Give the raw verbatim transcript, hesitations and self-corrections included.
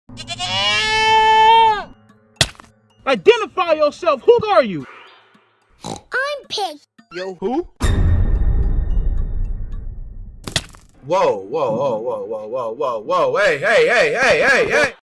Identify yourself. Who are you? I'm Pig. Yo, who? Whoa, whoa, whoa, whoa, whoa, whoa, whoa, whoa, hey, hey, hey, hey, hey, hey!